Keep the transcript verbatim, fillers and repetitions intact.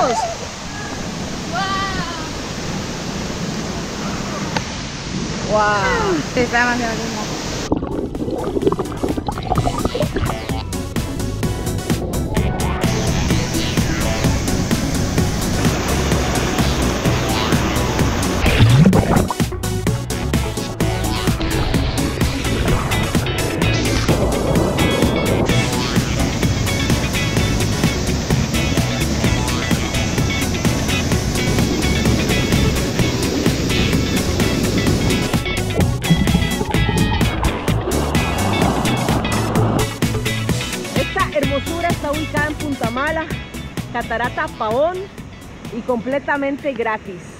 ¡Vamos! ¡Wow! Está demasiado lindo. Hermosura está ubicada en Punta Mala, Catarata Pavón, y completamente gratis.